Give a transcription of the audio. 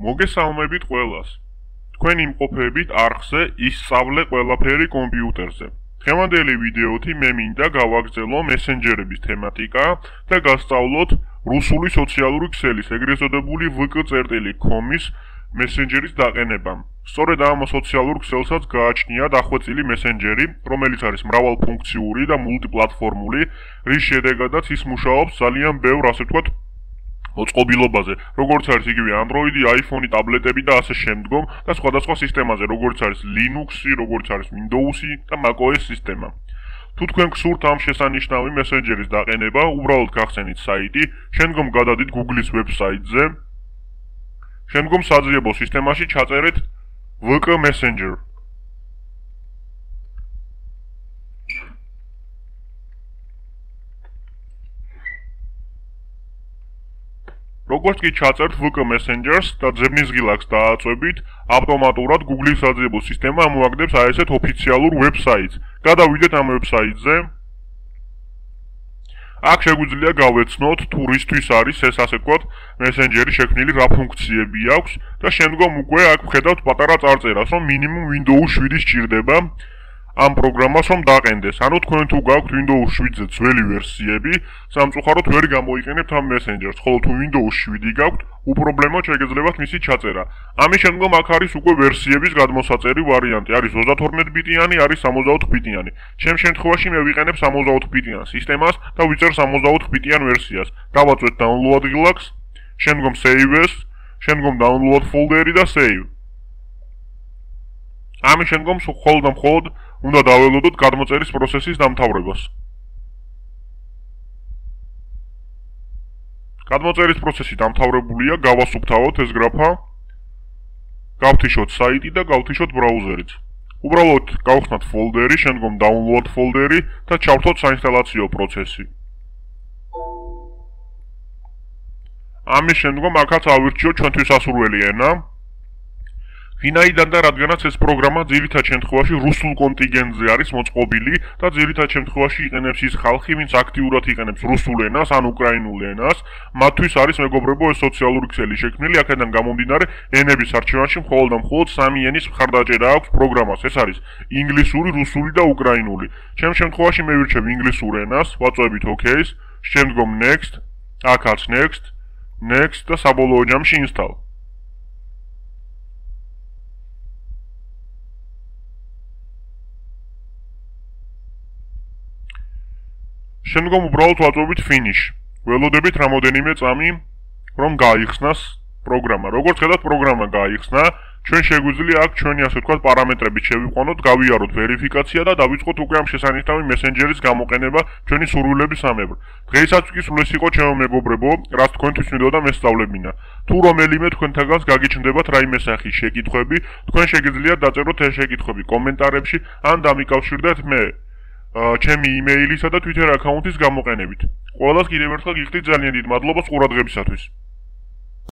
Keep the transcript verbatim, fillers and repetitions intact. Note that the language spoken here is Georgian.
მოგესალმებით ყველას. თქვენ იმყოფებით არხზე ისწავლე ყველაფერი კომპიუტერზე. დღევანდელი ვიდეოთი მე მინდა გავაგრძელო მესენჯერების თემატიკა და გასწავლოთ რუსული სოციალური ქსელის, ეგრეთ წოდებული вэ კე.com-ის მესენჯერის დაყენება. სწორედ ამ სოციალურ ქსელსაც გააჩნია დახვეწილი მესენჯერი, რომელიც არის მრავალფუნქციური და მულტიპლატფორმული, რის შედეგადაც ის მუშაობს ძალიან ბევრ, ასე ვთქვათ, მოწყობილობაზე, როგორც არის იგივე Android-ი, iPhone-ი, ტაბლეტები და ასე შემდგომ და სხვადასხვა სისტემაზე, როგორც არის Linux-ი, როგორც არის Windows-ი და macOS სისტემა. თუ თქვენ გსურთ ამ შესანიშნავი მესენჯერის დაყენება, უბრალოდ გახსენით საიტი, შემდგომ გადადით Google-ის ვებსაიტზე, შემდგომ საძიებო სისტემაში ჩაწერეთ вэ კე Messenger. როგორც კი ჩაწერთ вэ კე Messengers და ძებნის ღილაკს დააწვევით, ავტომატურად Google-ის საძიებო სისტემა ამოაგდებს აი ესეთ ოფიციალურ ვებსაიტს. გადავიდეთ ამ ვებსაიტზე. აქ შეგვიძლია გავეცნოთ თუ რისთვის არის ეს, ასე ვთქვათ, მესენჯერი შექმნილი, რა ფუნქციები აქვს და შემდგომ უკვე აქ ვხედავთ პატარა წარწერას, რომ მინიმუმ Windows შვიდი სჭირდება ამ პროგრამას რომ დაყენდეს. ანუ თქვენ თუ გაქვთ Windows შვიდზე ძველი ვერსიები, სამწუხაროდ ვერ გამოიყენებთ ამ მესენჯერს, ხოლო თუ Windows შვიდი გაქვთ, უპრობლემოდ შეგეძლებათ მისი ჩაწერა. ამის შემდგომ აქ არის უკვე ვერსიების გადმოსაწერი ვარიანტი, არის ოცდათორმეტ ბიტიანი, არის სამოცდაოთხ ბიტიანი. ჩემ შემთხვევაში მე ვიყენებ სამოცდაოთხ ბიტიან სისტემას და ვიწერ სამოცდაოთხ ბიტიან ვერსიას. დავაწვეთ download ღილაკს, შემდგომ save-ს, შემდგომ download folder-ი და save. ამის შემდგომ მხოლოდ და მხოლოდ უნდა დაველოდოთ გადმოწერის პროცესის დამთავრებას. გადმოწერის პროცესი დამთავრებულია, გავასუფთავოთ ეს გრაფა, გავთიშოთ საიტი და გავთიშოთ ბრაუზერიც. უბრალოდ გავხსნათ folder-ი, შემდგომ download folder-ი და ჩავთვალოთ საინსტალაციო პროცესი. ამის შემდგომ აქაც ავირჩიოთ ჩვენთვის სასურველი ენა. ვინაიდან და რადგანაც ეს პროგრამა ძირითად შემთხვევაში რუსულ კონტინგენტზე არის მოწყობილი და ძირითად შემთხვევაში იყენებს ის ხალხი, ვინც აქტიურად იყენებს რუსულ ენას ან უკრაინულ ენას, მათთვის არის მეგობრებო ეს სოციალური ქსელი შექმნილი, აქედან გამომდინარე ენების არჩევანში მხოლოდ და მხოლოდ სამი ენის მხარდაჭერა აქვს პროგრამას, ეს არის ინგლისური, რუსული და უკრაინული. ჩემ შემთხვევაში მე ვირჩევ ინგლისურ ენას, ვაწვევით OK-ს, შემდგომ next, აქაც next, next და საბოლოო ჯამში install. შემდგომ უბრალოდ ვაწვევით finish. ველოდებით რამოდენიმე წამი რომ გაიხსნას პროგრამა. როგორც ხედავთ, პროგრამა გაიხსნა. ჩვენ შეგვიძლია აქ ჩვენი, ასე ვთქვათ, პარამეტრებით შევიყვანოთ, გავიაროთ ვერიფიკაცია და დავიწყოთ უკვე ამ შესანიშნავი მესენჯერის გამოყენება ჩვენი სურვილების ამებრ. დღეისაც კი სულ ეს იყო ჩემო მეგობრებო, რაც თქვენთვის მინდოდა მესწავლებინა. თუ რომელიმე თქვენთაგანს გაგიჩნდებათ რაიმე სახის შეკითხვები, თქვენ შეგიძლიათ დაწეროთ ეს შეკითხვები კომენტარებში ან დამიკავშირდეთ მე ჩემი იმეილისა და Twitter აკაუნტის გამოყენებით. ყველას კიდევ ერთხელ გიხდით ძალიან დიდ მადლობას ყურადღებისათვის.